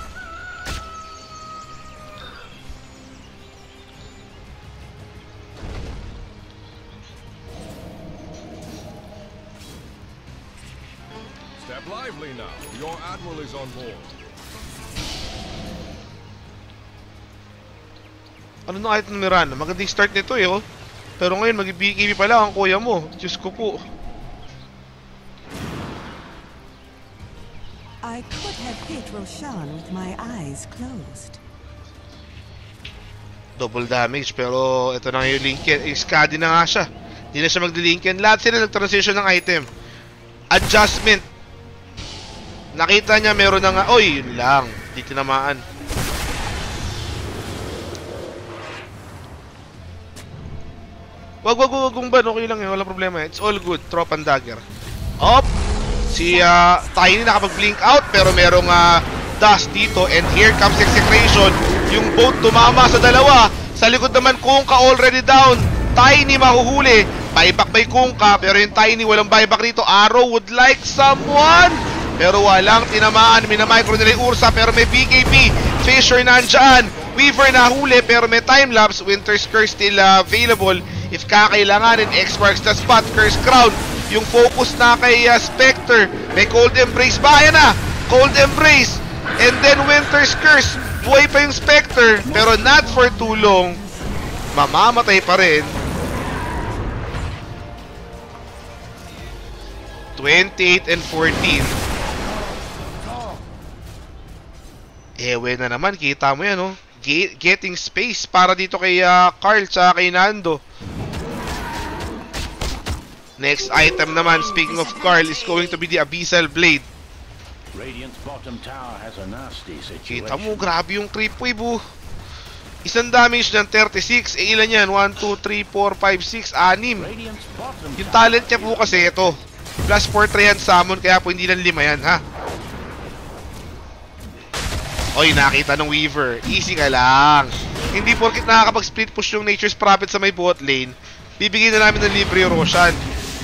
[SPEAKER 4] Step lively now. Your admiral is on board.
[SPEAKER 2] Ano na kahit numeran? Magandang start nito eh, oh. Pero ngayon, mag-B K B pa lang ang kuya mo. Diyos ko po.
[SPEAKER 5] I could have hit Roshan with my eyes closed.
[SPEAKER 2] Double damage, pero ito na yung Lincoln. Yung Skadi na nga siya. Hindi na siya magdi-Lincoln. Lahat sila nag-transition ng item. Adjustment. Nakita niya meron na nga. Oy, yun lang. Hindi tinamaan. Wag, wag, wag, wag, ban. Okay lang yun. Walang problema. It's all good. Trop and dagger. Op! Si uh, Tiny nakapag-blink out, pero merong uh, dust dito. And here comes execration. Yung boat tumama sa dalawa. Sa likod naman, Kunkka already down. Tiny mahuhuli. Buyback by Kunkka, pero yung Tiny walang buyback rito. Arrow would like someone, pero walang tinamaan. Minamicro nila yung Ursa, pero may B K B. Fisher nandyan. Weaver na huli pero may time-lapse. Winter's Curse still uh, available if kakailanganin. X marks the spot. Curse Crown. Yung focus na kay uh, Spectre. May Cold Embrace ba? Ayan na! Cold Embrace. And then Winter's Curse. Buhay pa yung Spectre pero not for too long. Mamamatay pa rin. twenty-eight and fourteen. Ewe na naman, kita mo yan, oh. Get, getting space para dito kay uh, Carl sa kay Nando. Next item naman, speaking of Carl, is going to be the Abyssal Blade.
[SPEAKER 1] Radiant's bottom tower has a nasty situation.
[SPEAKER 2] Kita mo, grabe yung creep wave, oh. Isang damage ng thirty-six. Eh, ilan yan? one, two, three, four, five, six, anim.
[SPEAKER 1] Radiant's bottom
[SPEAKER 2] Yung
[SPEAKER 1] tower
[SPEAKER 2] talent niya po kasi ito. Plus four three hand summon, kaya po hindi lang lima yan, ha? Oy, nakita ng Weaver. Easy ka lang. Hindi porkit nakakapag-split push yung Nature's Prophet sa may bot lane, bibigyan na namin ng libre yung Roshan.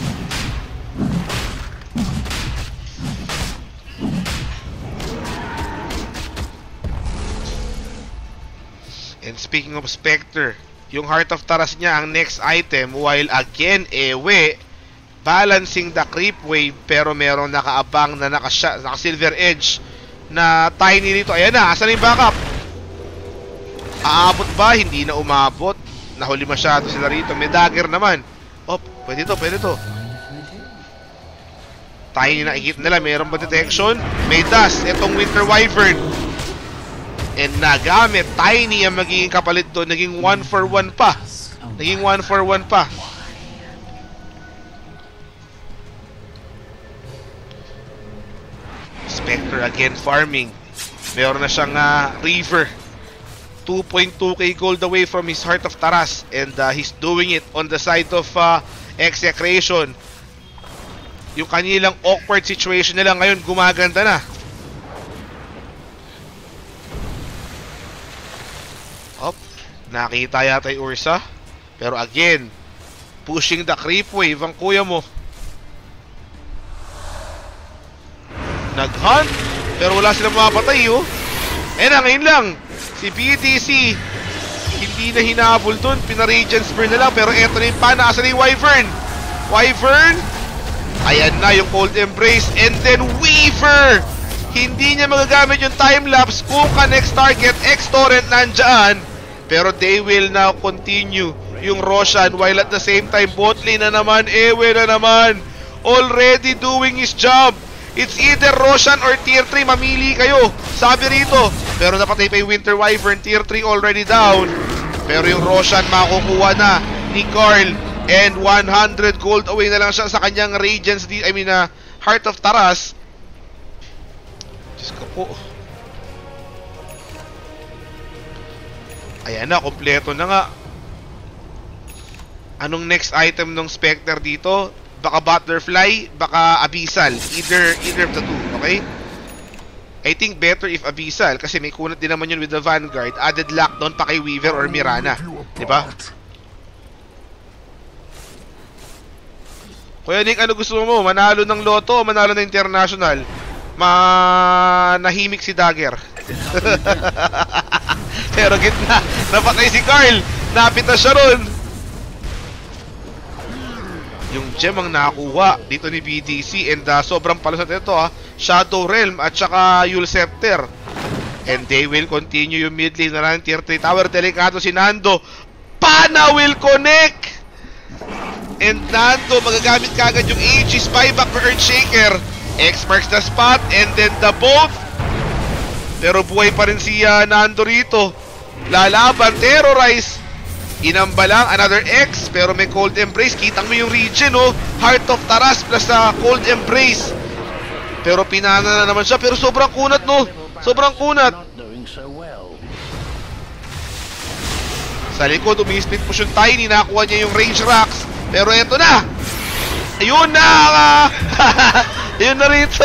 [SPEAKER 2] And speaking of Spectre, yung Heart of Taras niya ang next item, while again, ewe, balancing the creep wave, pero merong nakaabang na naka-silver edge na tiny rito. Ayan na, asan yung backup? Aabot ba? Hindi na umabot. Nahuli masyado sila rito. May dagger naman. Oh, pwede to, pwede to. Tiny na ikit nila. Meron ba detection? May dust. Itong Winter Wyvern. And nagamit. Tiny ang magiging kapalit doon. Naging one for one pa. Naging one for one pa. Spectre again farming. Meron na siyang uh, Reaver. two point two K gold away from his Heart of Taras. And uh, he's doing it on the side of uh, Execration. Yung kanilang awkward situation nila ngayon gumaganda na. Op, nakita yata yung Ursa. Pero again, pushing the creep wave ang kuya mo. Nag-hunt, pero wala silang mapatay, oh. Eh na, ngayon lang, si B T C, hindi na hinabol dun, pina-Radiant Spear na lang, pero eto na yung pana, asa na yung Wyvern? Wyvern? Ayan na yung Cold Embrace, and then Weaver! Hindi niya magagamit yung time-lapse kung ka next target, X-Torrent nandyan, pero they will now continue yung Roshan, while at the same time, bot lane na naman, ewe na naman, already doing his job. It's either Roshan or tier three. Mamili kayo. Sabi rito. Pero napatay pa yung Winter Wyvern. Tier three already down. Pero yung Roshan makukuha na ni Carl. And one hundred gold away na lang siya sa kanyang Radiance. I mean, uh, Heart of Taras. Diyos ko po. Ayan na. Kompleto na nga. Anong next item ng Spectre dito? Baka Butterfly, baka Abyssal. Either either of the two, okay? I think better if Abyssal kasi may kunat din naman yun with the Vanguard. Added lockdown pa kay Weaver or Mirana, di ba? Kuya Nick, ano gusto mo? Manalo ng Lotto o manalo ng International? Manahimik si Dagger. Pero gitna, napatay si Carl. Napit na siya ron. Yung gem ang nakuha dito ni B T C, and uh, sobrang palusat ito, ha. Shadow Realm at saka Yule Scepter. And they will continue yung mid lane na lang tier three tower. Delikado si Nando. Pana will connect! And Nando magagamit kagad yung Aegis buyback for Earthshaker. X marks the spot, and then the bolt. Pero buhay pa rin si uh, Nando rito. Lalaban, terrorize. Inamba lang, another X, pero may Cold Embrace. Kitang mo yung region, oh. Heart of Taras plus uh, Cold Embrace. Pero pinana na naman siya, pero sobrang kunat, no? Sobrang kunat. Sa likod, umi-split push yung Tiny, nakuha niya yung range rocks. Pero eto na! Ayun na! Ayun na rito.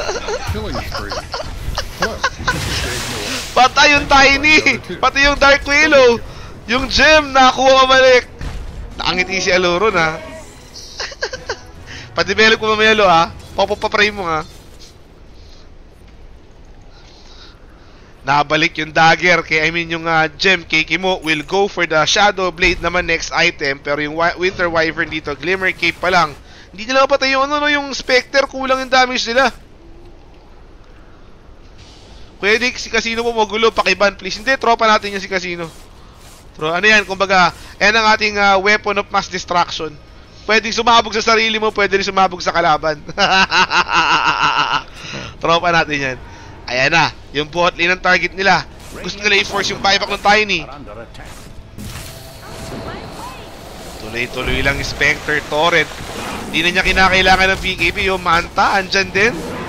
[SPEAKER 2] Patay yung Tiny! Pati yung Dark Willow! Yung gem, nakuha mabalik. Nakangiti si Aloro na. Pa-develop ko mamaya, Lo, ha? Pop-up pa-frame mo, ha? Nabalik yung dagger, kay I mean yung uh, gem kay Kimo will go for the Shadow Blade naman next item, pero yung Winter Wyvern dito, Glimmer Cape pa lang. Hindi nila mapatay yung ano no, yung Spectre, kulang yung damage nila. Pwede si Casino po magulo, pakiban please. Hindi, tropa natin yung si Casino. Pero ano yan, kumbaga, yan ang ating uh, weapon of mass destruction. Pwedeng sumabog sa sarili mo, pwede rin sumabog sa kalaban. Tropa natin yan. Ayan na, yung bot lane ng target nila. Gusto nila i-force yung buyback ng Tiny. Tuloy-tuloy lang yung Spectre Torrent. Hindi na niya kinakailangan ng B K B. Yung Manta, andyan din.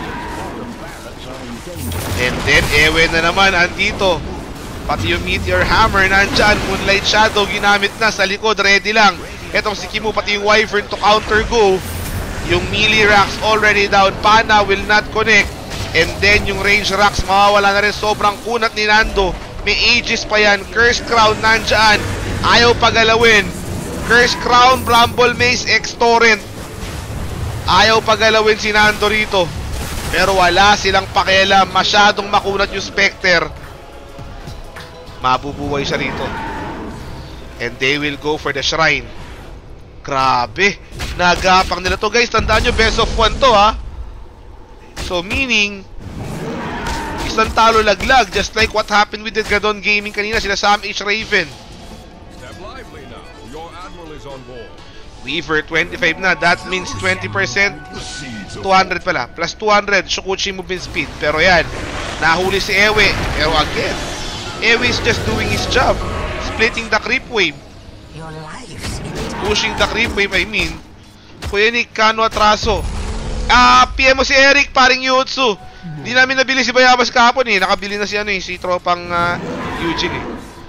[SPEAKER 2] And then, Ewe na naman, andito. Pati yung Meteor Hammer, nandyan. Moonlight Shadow, ginamit na sa likod, ready lang. Etong si Kimo, pati yung Wyvern to counter go. Yung melee racks already down. Pana will not connect. And then yung range rocks, mawawala na rin. Sobrang kunat ni Nando. May Aegis pa yan. Curse Crown nandyan. Ayaw pagalawin. Curse Crown, Bramble Mace, X-Torrent. Ayaw pagalawin si Nando rito. Pero wala silang pakialam. Masyadong makunat yung Spectre. Mabubuhay siya rito. And they will go for the shrine. Grabe. Nagapang nila to guys. Tandaan nyo, best of one to ha. So meaning, isang talo laglag, just like what happened with the Gadon Gaming kanina, sila Sam H. Raven.
[SPEAKER 4] Step lively now. Your admiral is on board.
[SPEAKER 2] Weaver, twenty-five na. That means twenty percent. two hundred pala. Plus two hundred, Shukuchi movement speed. Pero yan, nahuli si Ewe. Pero again, Ewe is just doing his job. Splitting the creep wave. Pushing the creep wave, I mean. Kuya Nick, Kano atraso. Ah, P M mo si Eric, paring Yutsu. Hindi namin nabili si Bayabas kahapon eh. Nakabili na si ano eh, si tropang uh, Eugene eh.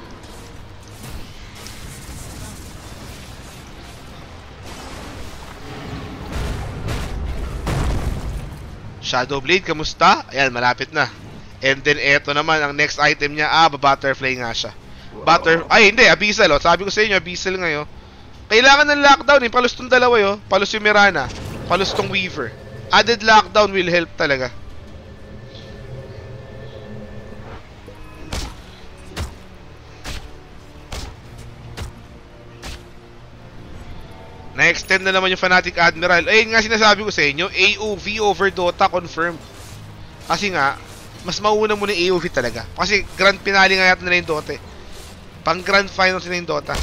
[SPEAKER 2] Shadow Blade, kamusta? Ayan, malapit na. And then eto naman, ang next item niya, ah, butterfly nga siya. Butter, ay hindi, Abyssal oh. Sabi ko sa inyo, Abyssal ngayon. Kailangan ng lockdown eh, palus tong dalawa yo. Palus yung Mirana, palus tong Weaver. Added lockdown will help talaga. Na-extend na naman yung Fanatic Admiral. Ayun nga sinasabi ko sa inyo, A O V over Dota confirmed. Kasi nga, mas mauna muna yung A O V talaga. Kasi grand finale nga yata nila yung Dota eh. Pang grand finals nila yung Dota.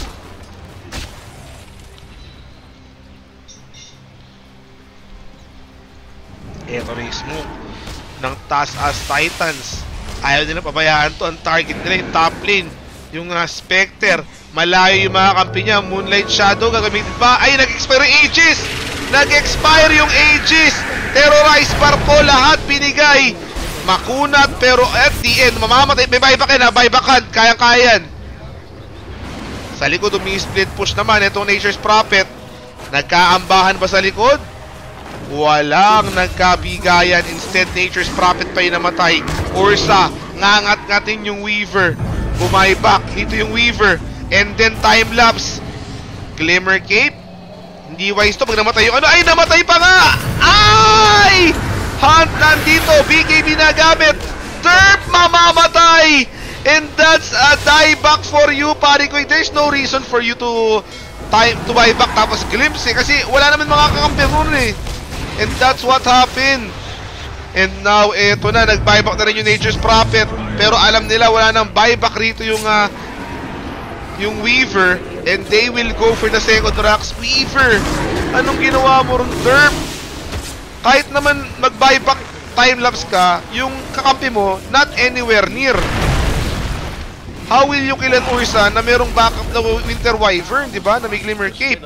[SPEAKER 2] Eto na yung smoke ng Task as Titans. Ayaw nila pabayaan to. Ang target nila yung top lane, yung uh, Spectre. Malayo yung mga kampi niya. Moonlight Shadow gagamitin pa. Ay, nag-expire yung Aegis. Nag-expire yung Aegis. Terrorize Barko, lahat binigay. Makunat, pero at the end mamamatay. May buyback yan ha, buybackan. Kayang-kayan. Sa likod, umi-split push naman itong Nature's Prophet. Nagkaambahan ba sa likod? Walang nagkabigayan. Instead, Nature's Prophet pa yung namatay. Ursa, ngangat-ngatin yung Weaver. Bumibak, dito yung Weaver. And then time-lapse. Glimmer Cape. Hindi wise to pag namatay yung ano. Ay, namatay pa nga! Ay! Hunt nandito. B K B na gamit. Derp, mamamatay! And that's a dieback for you, pare ko. There's no reason for you to time to buy back tapos glimpse eh. Kasi wala naman mga kakampi ron eh. And that's what happened. And now, eto na, nag-buyback na rin yung Nature's Prophet. Pero alam nila, wala nang buyback rito yung uh, yung Weaver. And they will go for the second rocks. Weaver, anong ginawa mo ron, Derp? Kahit naman mag-buyback time-lapse ka, yung kakampi mo, not anywhere near. How will you kill an Ursa na merong backup na Winter Wyvern, di ba? Na may Glimmer Cape.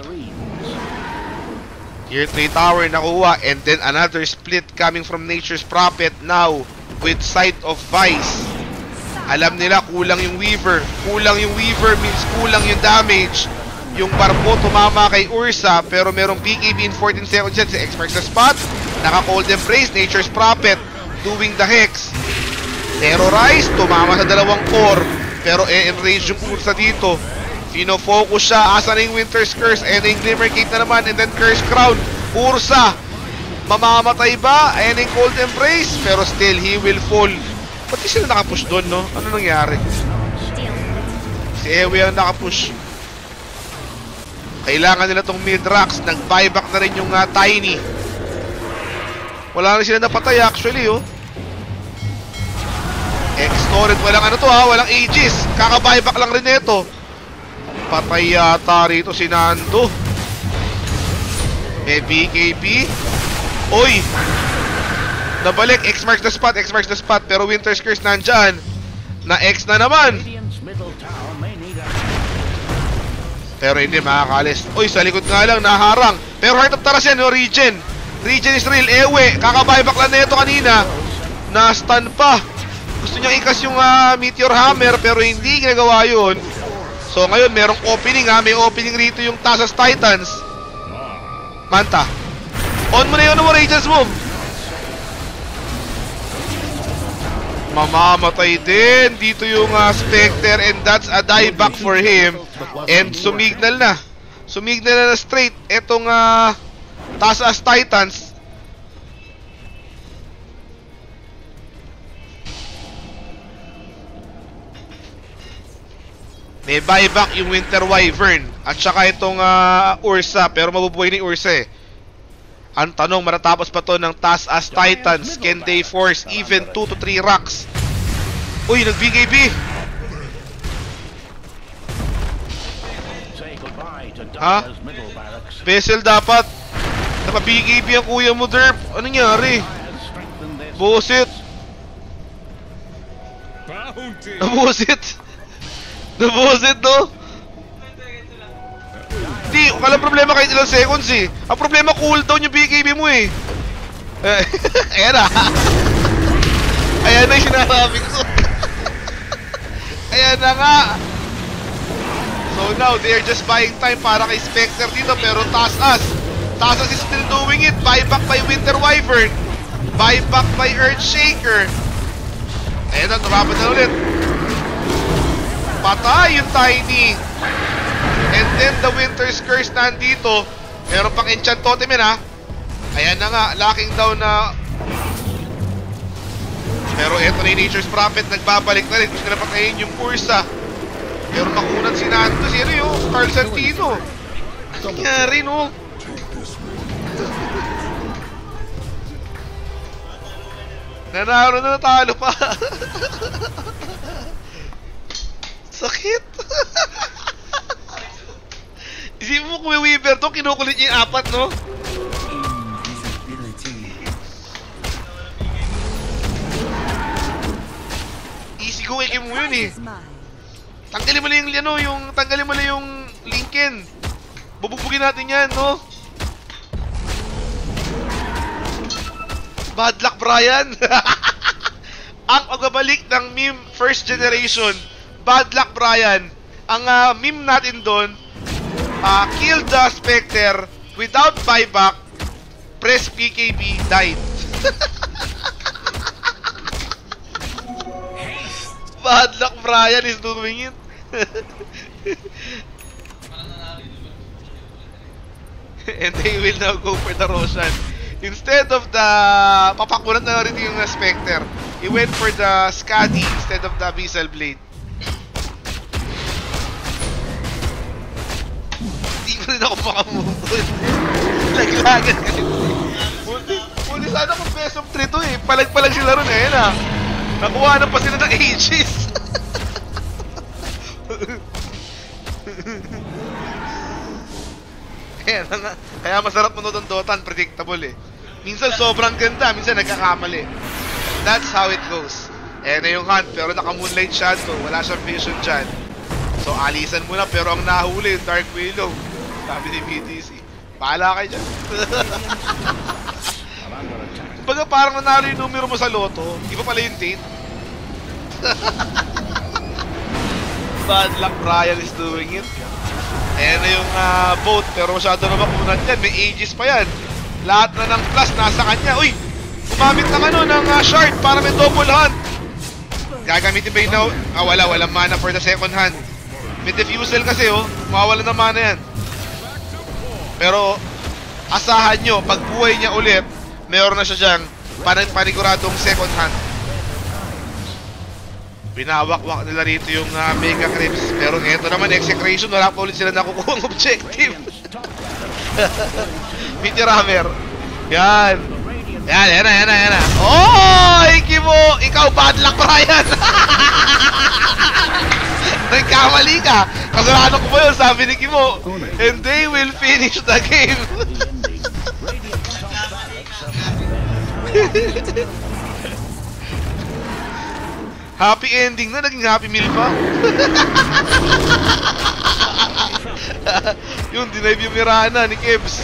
[SPEAKER 2] Tier three tower nakuha, and then another split coming from Nature's Prophet now with Sight of Vice. Alam nila kulang yung Weaver. Kulang yung Weaver means kulang yung damage. Yung Barbo tumama kay Ursa, pero merong B K B in fourteen seconds yan. Si Expert sa spot, naka-cold embrace, Nature's Prophet doing the Hex. Terrorize, tumama sa dalawang core, pero e-enrage yung Ursa dito. Fino-focus siya, asa na yung Winter's Curse, and yung Glimmer Cape na naman, and then Curse Crown. Ursa, mamamatay ba? And yung Cold Embrace, pero still, he will fall. Ba't di sila nakapush doon, no? Ano nangyari? Si Ewe ang nakapush. Kailangan nila tong mid-rocks. Nag-buyback na rin yung uh, Tiny. Wala na sila napatay actually, oh. X-Torrent, walang ano to ha, walang Aegis. Kaka-buyback lang rin ito. Patay yata rito si Nando. May B K B. Oy! Nabalik, X marks the spot, X marks the spot. Pero Winter's Curse nandyan. Na-X na naman.
[SPEAKER 1] Radiant's middle tower may need a...
[SPEAKER 2] Pero hindi makakalis. Uy, sa likod nga lang, naharang. Pero Heart of Taras yan, no? Regen. Regen is real. Ewe, kaka-buyback lang na ito kanina. Na-stun pa. Gusto niyang ikas yung uh, Meteor Hammer, pero hindi ginagawa yun. So ngayon, merong opening ha. May opening rito yung Thassa's Titans. Manta. On mo na yun mo, Regen's move. Mamamatay din dito yung uh, Spectre, and that's a dieback for him. And sumignal na. Sumignal na na straight etong uh, Thassa's Titans. May buyback yung Winter Wyvern at saka itong uh, Ursa, pero mabubuhay ni Ursa eh. Ang tanong, matatapos pa to ng Thassa's Titans, can they force even two to three rocks? Uy, nag-B K B! Ha? Vessel dapat. Naka-B K B ang kuya mo, Derp. Ano nangyari? Busit! Nabusit! Nabusit, no? Hindi, walang problema kahit ilang seconds eh. Ang problema, cooldown yung B K B mo eh. Ayan na. Ayan na yung sinasabi ko. Ayan na nga. So now, they're just buying time para kay Spectre dito. Pero Thassa's Thassa's is still doing it. Buyback by Winter Wyvern. Buyback by Earthshaker. Ayan na, turapan na ulit. Patay yung Tiny. And then the Winter's Curse nandito. Meron pang enchant totem yun ha. Ayan na nga, locking down na. Pero eto na yung Nature's Prophet. Nagbabalik na rin. Gusto na patayin yung Ursa. Pero nakunan si Nando. Sino yung Carl Santino? Nangyari no. Nanalo na, natalo pa. Sakit. Isipin mo kung may Weaver to, kinukulit niya yung apat, no? Easy go, ikim mo yun eh. Tanggalin mo lang yung, ano, yung, tanggalin mo lang yung Lincoln. Bububugin natin yan, no? Bad luck, Brian. Ang pagbabalik ng meme first generation. Bad luck, Brian. Ang uh, meme natin doon, uh, kill the Spectre without buyback, press P K B, died. Bad luck, Brian is doing it. And they will now go for the Roshan. Instead of the papakulat na rin yung uh, Spectre, he went for the Skadi instead of the Abyssal Blade. Hindi ko rin ako makamove. Laglagan ka rin. Pwede sana kung best of three to eh. Palag-palag sila rin eh. Na. Nakuha na pa sila ng Aegis. Kaya, nga, kaya masarap mo ng Dota, predictable eh. Minsan sobrang ganda, minsan nagkakamali. That's how it goes. Eh na yung hunt, pero naka-moonlight shadow, wala siyang vision dyan. So alisan mo na, pero ang nahuli yung Dark Willow. Sabi ni B T C, bahala kayo dyan. Baga parang nanalo yung numero mo sa loto, iba pala yung date. Bad luck, Brian is doing it. Ayan na yung uh, boat, pero masyado na makunan yan. May Aegis pa yan. Lahat na ng plus nasa kanya. Uy! Gumamit ng ano, ng uh, shard para may double hunt. Gagamitin ba yun na? Ah, wala. Walang mana for the second hand. May defusal kasi, oh. Mawawala na mana yan. Pero, asahan nyo, pag buhay niya ulit, mayroon na siya dyang paniguradong second hand. Binawak-wak nila rito yung uh, Mega Crips. Pero eto naman, Execration, wala pa ulit sila nakukuha ng objective. Meteor Hammer. Yan. Yan, yan na, yan na, yan na. Oh, Ikimo! Ikaw, bad luck, Brian! Nagkamali ka. Kasalanan ko ba yun, sabi ni Kimo. And they will finish the game. Happy ending na, naging happy meal pa. Yun, dinive yung Mirana ni Kebs.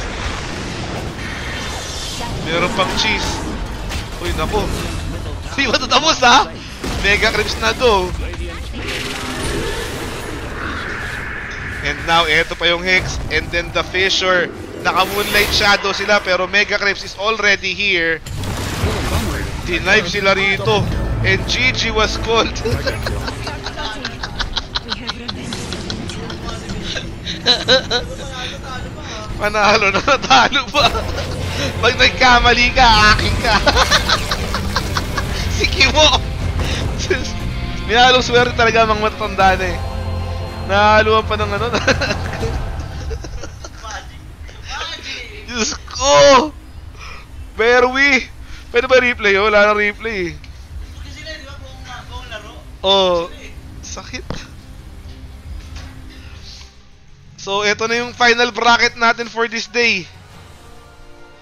[SPEAKER 2] Meron pang cheese. Uy, naku. Di ba tatapos, ha? Mega Crips na to. And now, eto pa yung Hex. And then the Fissure. Naka-Moonlight Shadow sila, pero Mega Crips is already here. Dinive sila rito. And G G was called. Panalo na, natalo pa. Pag nagkamali ka, aking ka. Si Kimo. May halong swerte talaga mga matatanda na eh. Nahaluan pa ng ano. Diyos ko. Berwi. Pwede ba replay? Oh, wala na replay. Oh, sakit. So, ito na yung final bracket natin for this day.